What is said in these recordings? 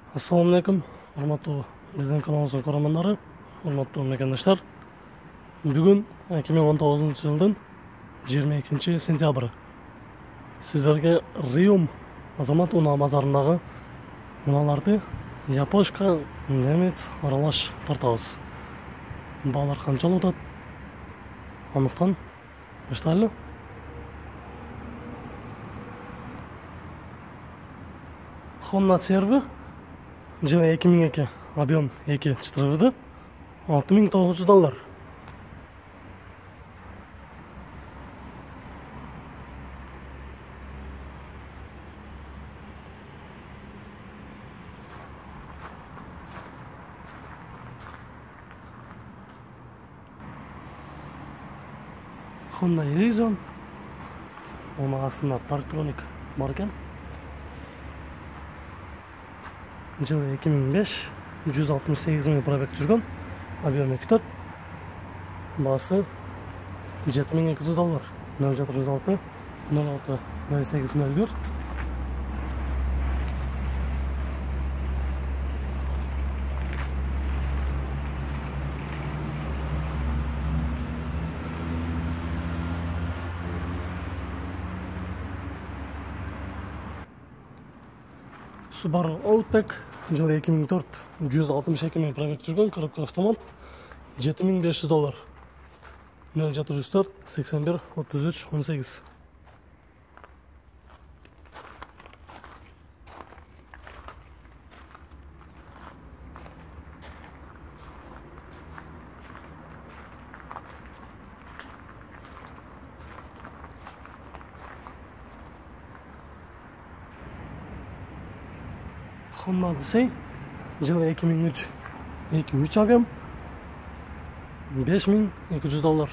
Assalamu alaikum, урматтуу биздин каналыбыздын көрөрмөндөрү, урматтуу мекендаштар. Бүгүн 2019-жылдын 22-сентябры. Сиздерге Риум азамат унаа базарындагы унааларды япошка, немец аралаш тартабыз. Баалар канчалык атат? Андыктан баштайлы. Honda CR-V жылы 2002, объем 2.4 $6.900. Honda Elysion, оның астында Parktronic бар екен. Жылы 2005, 168 000 пробег жүрген, объем 2.4, басы $7.200, 0706 06 08 01. Subaru Outback жылы 2004, 162 000 пробег жүрген, коробка автомат, $7.500, 0704 81 33 18. Honda Odyssey жылы 2003, 2.3 объем, $5.200.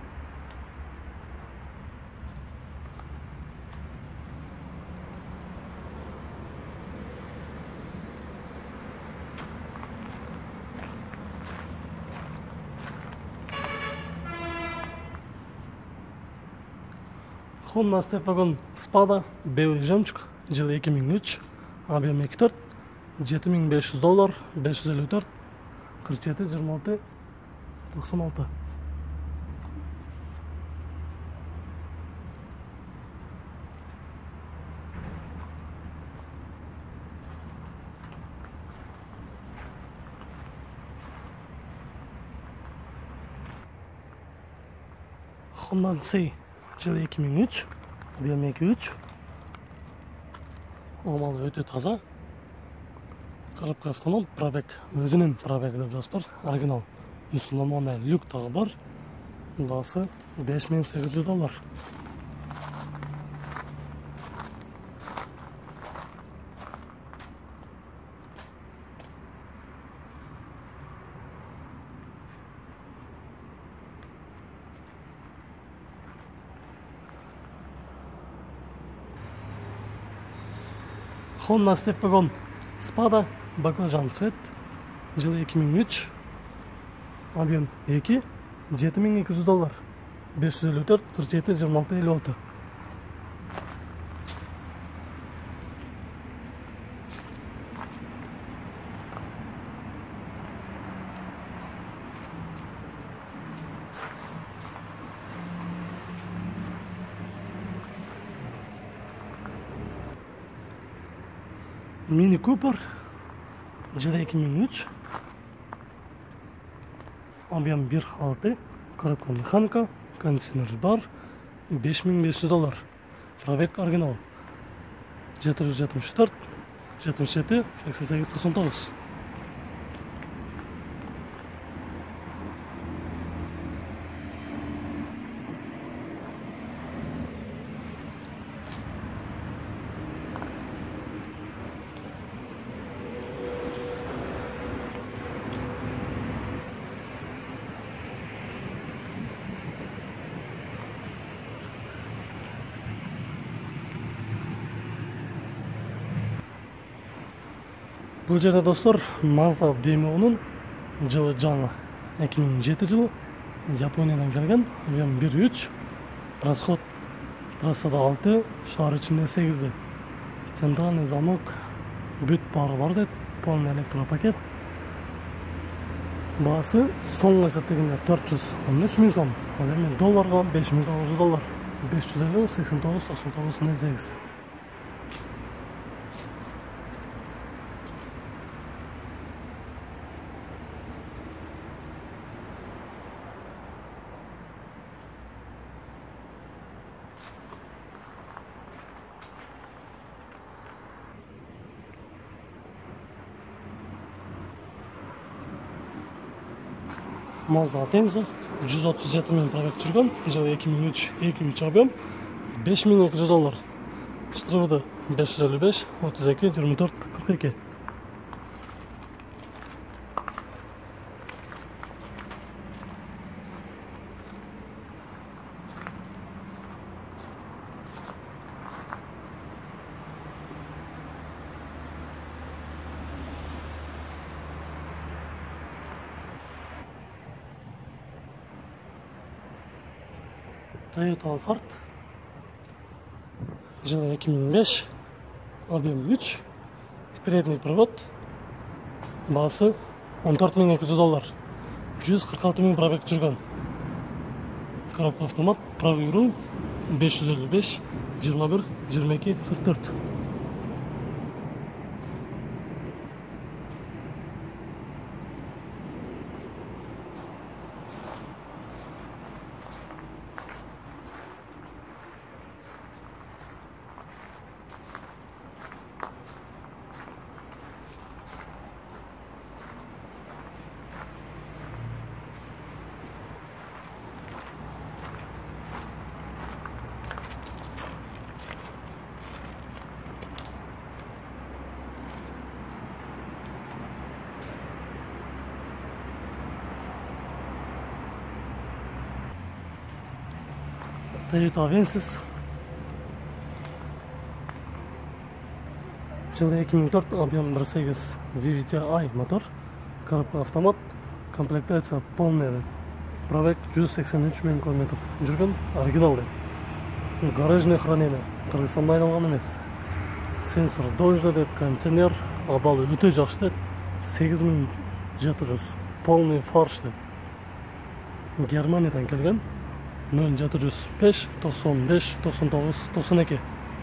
Honda Stepwagon Spada белый жемчуг жылы 2003, объем 2.4, $7.500, 554 47 26 96. Honda Odyssey жылы 2003, объем 2.3, амалы өте таза. Коробка автомат, пробег өзінің пробегі деп жазып бар, оригинал. Үстінде мындай люк тағы бар. Басы $5.800. Honda Stepwagon Spada баклажан цвет жылы 2003, объем 2, $7.200, 554 47 26 56. Mini Cooper жылы 2003, объем 1.6, коробка механика, кондиционер бар, $5.500, пробег оригинал, 774 77 88 99. Бұл жерде достар Mazda Demio'nun жылы жаңы 2007 жылы Япониядан келген, объем 1.3, расход трассада 6, шаар ичинде 8. Центральный замок бүт бары бар деп. полный электропакет. Бағасы соңғы есептегенде 413 мың сом. Ал эми долларга $5.900. 550 89 99 08. Mazda Atenza 137 мың пробег жүрген, жылы 2003 объем, $5.200. Штрафы 555 32 24 42. Toyota Alphard жылы 2005, объем 3, передний привод, бағасы $14.200, 146 мың пробег жүрген. Коробка автомат, правый руль, 555 21 22 44. Toyota Avensis жылы 2004, объем 1.8 VVT-i мотор, коробка автомат, комплектация полная, пробег 183 мың км жүрген, оригиналды. Гаражное хранение, Кыргызстанда айналған емес. Сенсор дождь дед, кондиционер, абалы өте жақсы дед, 8700, полный фарш дед. Германиядан келген, 0705 95 99 92.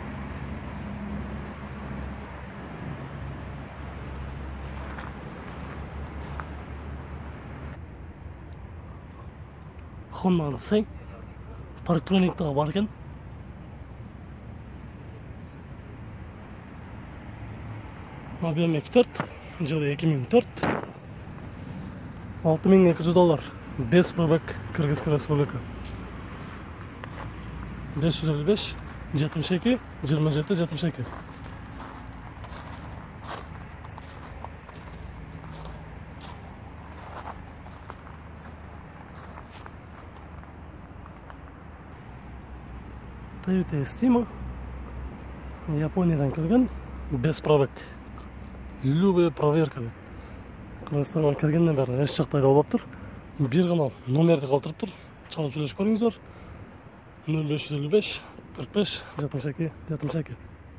Honda Odyssey парктрониктағы бар екен. Объем 2.4, жылы 2004, $6.200, без пробег, Кыргызская республика. 555 72 27 72. Toyota Estima, Япониядан келген, без пробег. Любая проверка. Кыргызстандан келгенден бері еш жақта айдалып тұр. Bir ғана номерді қалдырып тұр. Чалып сөйлесіп көріңіздер. 0555 45 72 72.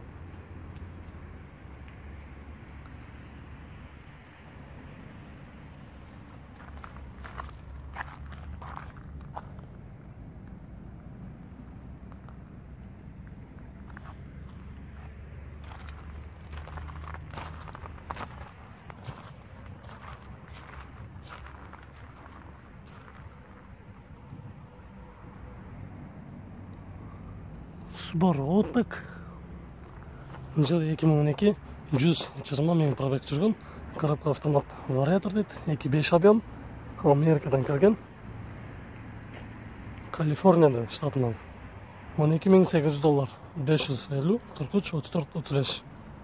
Subaru Outback жылы 2012, 120 мың пробег жүрген, коробка автомат вариатор дейді, 2.5 объем, Америкадан келген, Калифорнияда штатынан, $12.800, 550 43 34 35.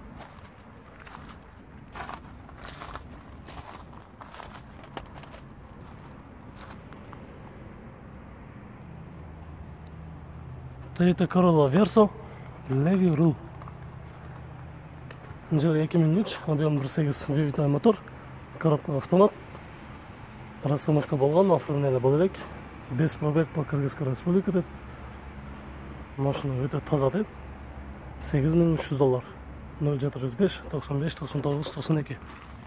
Toyota Corolla Verso Levy Rule жылы 2003, объем 1.8 VVT мотор, коробка автомат, расстановка болған, оформление бол элек, без пробег по Кыргызская республика дед. Машина өте таза дед, $8.300, 0705 95 99 92.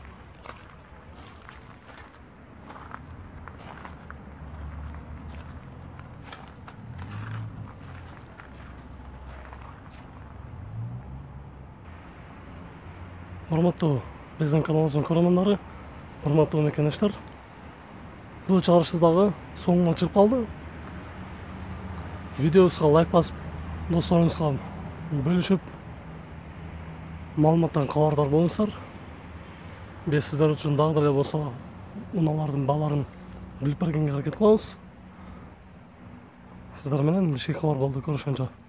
Урматтуу биздин каналыбыздын көрөрмандары, урматтуу мекенештер. Бул чыгарышыбыз дагы соңуна чыгып калды. Видеобузга лайк басып, досторуңузга бөлүшүп, маалыматтан кабардар болуңуздар. Биз сиздер үчүн дагы деле болсо унаалардын бааларын билип бергенге аракет кылабыз. Сиздер менен бишкек кабар болду. Көрүшкөнчө.